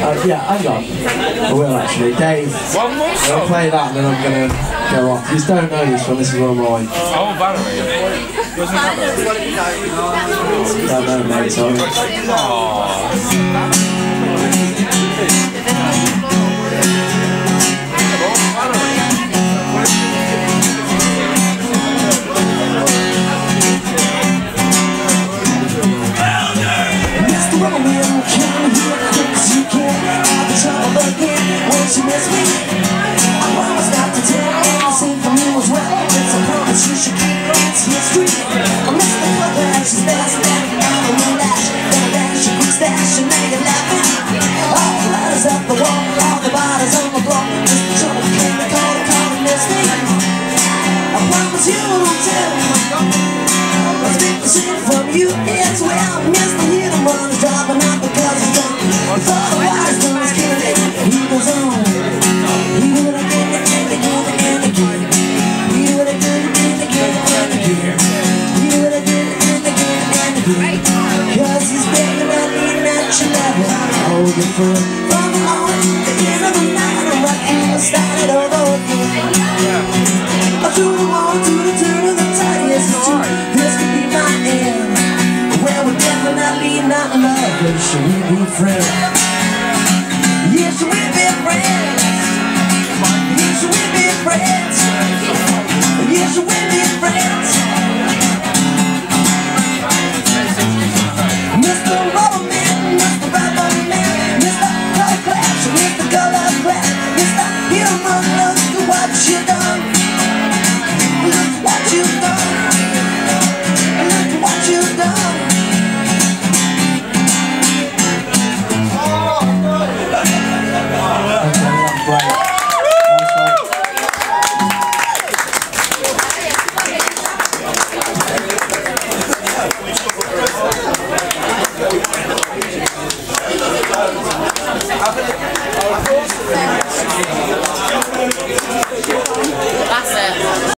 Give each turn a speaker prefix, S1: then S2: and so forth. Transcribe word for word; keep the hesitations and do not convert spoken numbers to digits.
S1: Uh, yeah, hang on. I will actually. Dave,
S2: One more song?
S1: I'll play that and then I'm going to go off. You just don't know this one, this is what I'm like.
S2: Oh, Valerie.
S1: Don't know, mate, sorry.
S3: Won't you miss me? I promise not to tell anything from you as well. It's a promise you should keep. It's history. I miss the color as you stand, standing on the moon dash. Then dash, you quick stash, and now you're laughing. All the letters up the wall, all the bodies on the floor. Just the trouble came to call to call and miss me. I promise you won't tell. I'll speak the shit from you as well. Miss the hit and run is dropping out because it's done. It's all the wise done is killing it. He goes on. He do it again and again and again. He do it again and again and again. He do it again and again and again. Cause he's begging that lean at your level. Hold your foot from the morning to the end of the night. I'm right and start it over again. I do the one, do the turn of the tide. Yes, it's true. This could be my end. Well, we're definitely not lovers. Should we be friends? Yes, we'll be friends. Yes, we'll be friends. Yes, we'll be friends. Mister Rubberman, Mister Rubberman, Mister Color Clash, Mister Color Clash, Mister Human, look at what you done. Look what you done. Look what you done.
S4: Of course.